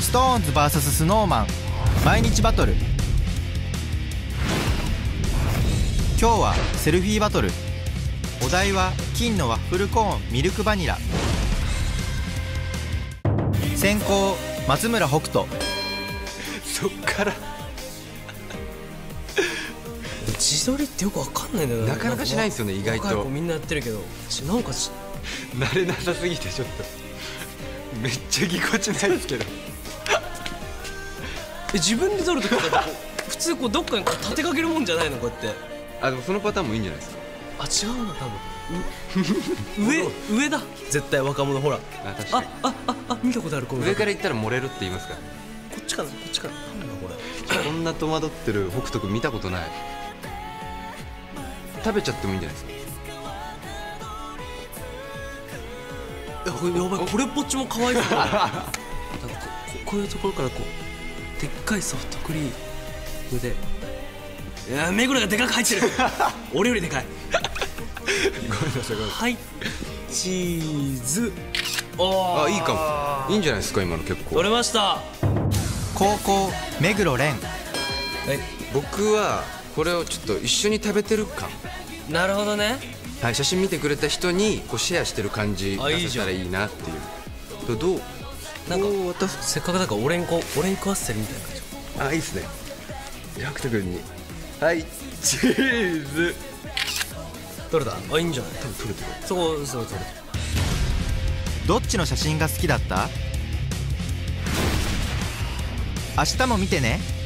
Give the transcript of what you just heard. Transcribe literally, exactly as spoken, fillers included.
ストーンズ ブイエス スノーマン毎日バトル。今日はセルフィーバトル。お題は金のワッフルコーンミルクバニラ。先攻松村北斗。 そっから自撮りってよくわかんないんだよね。 なかなかしないんですよね、意外と。 若い子みんなやってるけど、なんかし慣れなさすぎてちょっとめっちゃぎこちないですけどえ自分で撮るときとか普通こうどっかにこう立てかけるもんじゃないのこうやって。 あ、でもそのパターンもいいんじゃないですか。 あ、違うの多分上上だ絶対若者ほら。 あ、確かにああああ見たことある。この上から行ったら漏れるって言いますか。 こっちかなこっちかな。なんだこれ。 こんな戸惑ってる北斗君見たことない。食べちゃってもいいんじゃないですか。 やこれやばい、これっぽっちも可愛いぞ。なんかここういうところからこうでっかいソフトクリームで、いや目黒がでかく入ってる俺よりでかいごめんなさい。 はいチーズ。おあ、いいかも。いいんじゃないですか今の。結構取れました。 後攻目黒蓮。 え僕はこれをちょっと一緒に食べてる感。 なるほどね。 はい、写真見てくれた人にこうシェアしてる感じあいいじゃん出せたらいいなっていう。どうなんかどう渡す。 せっかくだから俺にこう俺に食わせてるみたいな感じ。 あ、いいっすね。北斗君にはいチーズ。 どれだ。あ、いいんじゃない。 多分取れてる。 そうそう取れてる。 どっちの写真が好きだった？明日も見てね。